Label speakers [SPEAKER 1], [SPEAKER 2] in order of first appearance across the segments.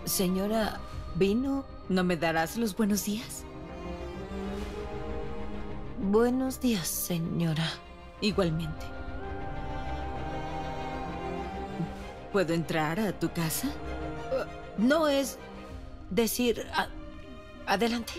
[SPEAKER 1] Señora Vino, ¿no me darás los buenos días? Buenos días, señora. Igualmente. ¿Puedo entrar a tu casa? No es decir... adelante.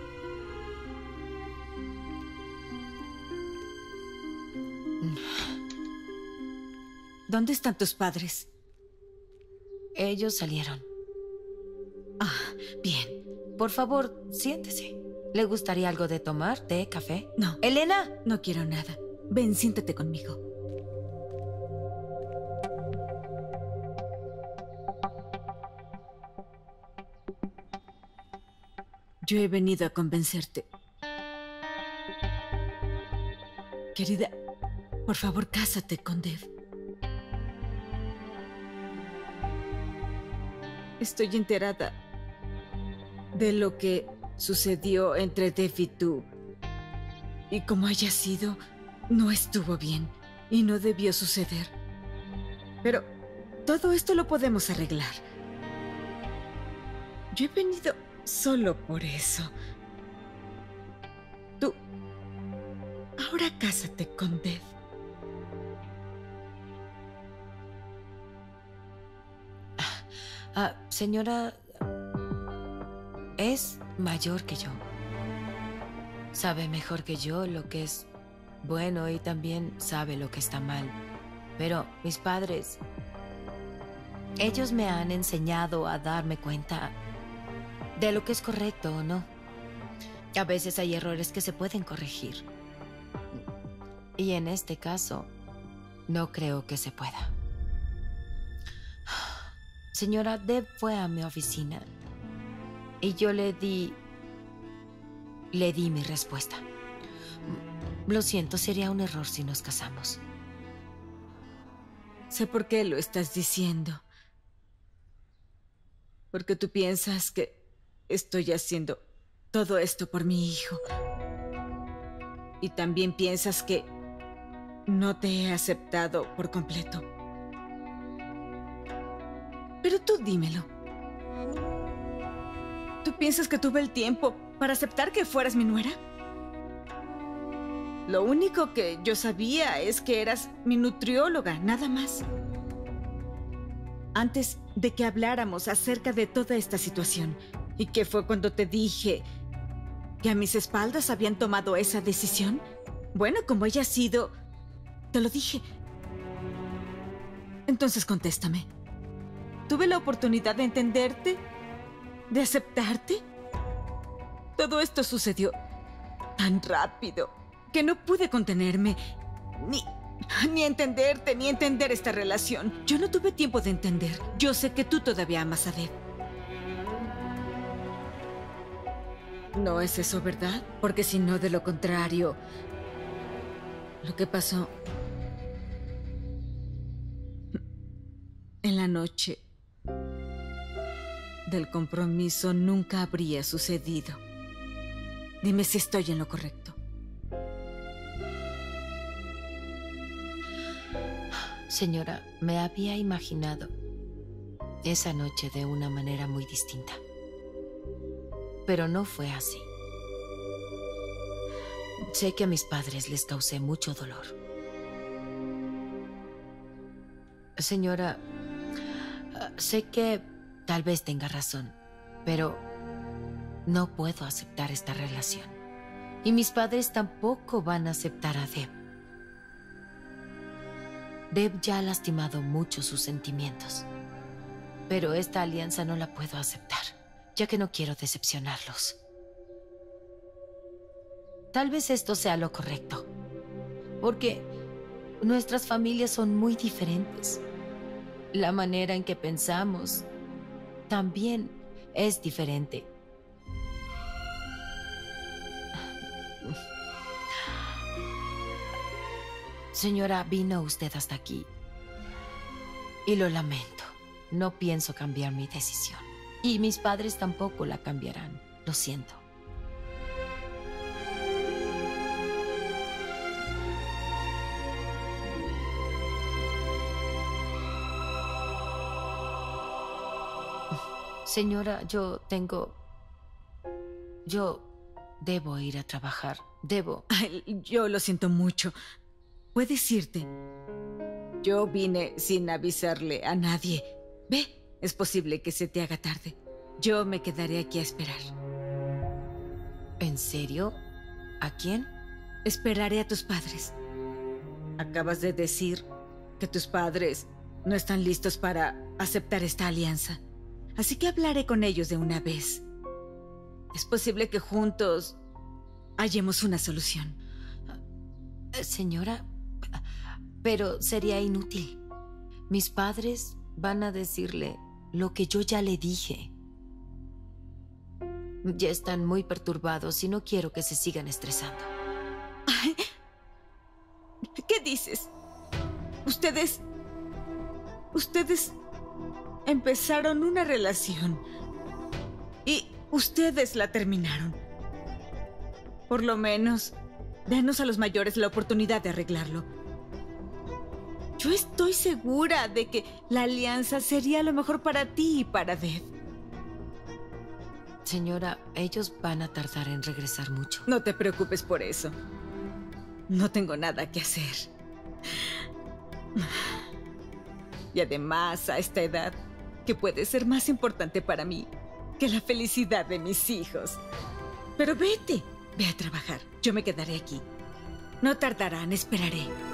[SPEAKER 1] ¿Dónde están tus padres? Ellos salieron. Ah, bien. Por favor, siéntese. ¿Le gustaría algo de tomar? ¿Té, café? No. ¡Elena! No quiero nada. Ven, siéntate conmigo. Yo he venido a convencerte. Querida, por favor, cásate con Dev. Estoy enterada de lo que sucedió entre Dev y tú. Y como haya sido, no estuvo bien y no debió suceder. Pero todo esto lo podemos arreglar. Yo he venido solo por eso. Tú, ahora cásate con Dev. Señora, es mayor que yo. Sabe mejor que yo lo que es bueno y también sabe lo que está mal. Pero mis padres, ellos me han enseñado a darme cuenta de lo que es correcto o no. A veces hay errores que se pueden corregir. Y en este caso, no creo que se pueda. Señora, Dev fue a mi oficina y yo le di mi respuesta. Lo siento, sería un error si nos casamos. Sé por qué lo estás diciendo. Porque tú piensas que estoy haciendo todo esto por mi hijo. Y también piensas que no te he aceptado por completo. Pero tú dímelo. ¿Tú piensas que tuve el tiempo para aceptar que fueras mi nuera? Lo único que yo sabía es que eras mi nutrióloga, nada más. Antes de que habláramos acerca de toda esta situación, y que fue cuando te dije que a mis espaldas habían tomado esa decisión, bueno, como haya sido, te lo dije. Entonces contéstame. ¿Tuve la oportunidad de entenderte? ¿De aceptarte? Todo esto sucedió tan rápido que no pude contenerme, ni entenderte, ni entender esta relación. Yo no tuve tiempo de entender. Yo sé que tú todavía amas a Dev. No es eso, ¿verdad? Porque si no, de lo contrario, lo que pasó en la noche del compromiso nunca habría sucedido. Dime si estoy en lo correcto. Señora, me había imaginado esa noche de una manera muy distinta. Pero no fue así. Sé que a mis padres les causé mucho dolor. Señora, sé que tal vez tenga razón, pero no puedo aceptar esta relación. Y mis padres tampoco van a aceptar a Dev. Dev ya ha lastimado mucho sus sentimientos. Pero esta alianza no la puedo aceptar, ya que no quiero decepcionarlos. Tal vez esto sea lo correcto, porque nuestras familias son muy diferentes. La manera en que pensamos también es diferente. Señora, vino usted hasta aquí y lo lamento. No pienso cambiar mi decisión. Y mis padres tampoco la cambiarán. Lo siento. Señora, yo debo ir a trabajar. Debo.
[SPEAKER 2] Ay, yo lo siento mucho. Puedes irte. Yo vine sin avisarle a nadie. Ve, es posible que se te haga tarde. Yo me quedaré aquí a esperar.
[SPEAKER 1] ¿En serio? ¿A quién?
[SPEAKER 2] Esperaré a tus padres. Acabas de decir que tus padres no están listos para aceptar esta alianza. Así que hablaré con ellos de una vez. Es posible que juntos hallemos una solución.
[SPEAKER 1] Señora, pero sería inútil. Mis padres van a decirle lo que yo ya le dije. Ya están muy perturbados y no quiero que se sigan estresando.
[SPEAKER 2] Ay, ¿qué dices? Ustedes empezaron una relación y ustedes la terminaron. Por lo menos, denos a los mayores la oportunidad de arreglarlo. Yo estoy segura de que la alianza sería lo mejor para ti y para Dev.
[SPEAKER 1] Señora, ellos van a tardar en regresar mucho.
[SPEAKER 2] No te preocupes por eso. No tengo nada que hacer. Y además, a esta edad, ¿qué puede ser más importante para mí que la felicidad de mis hijos? Pero vete, ve a trabajar. Yo me quedaré aquí. No tardarán, esperaré.